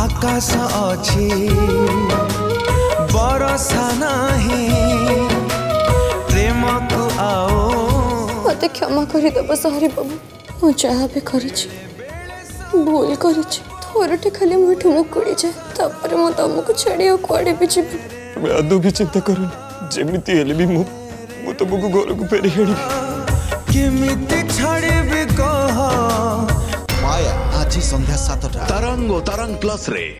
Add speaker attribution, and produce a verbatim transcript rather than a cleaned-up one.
Speaker 1: आकाश अच्छी बरसा नहीं प्रेम को आओ
Speaker 2: मत क्षमा करदेव सहरी बाबू मु जहाँ भी कर भूल कर थोरटे खाली मुठू मुकुड़ी जाए तापर मु तुमको छाड़ी कुआड़े भी जी
Speaker 3: आदौ भी चिंता करनी जमीती हेले भी मु मु तुमको घर को फेरी आनी
Speaker 1: केमिति छाड़बी कह
Speaker 4: माया आज संध्या सातटा तरंग तरंग प्लस रे।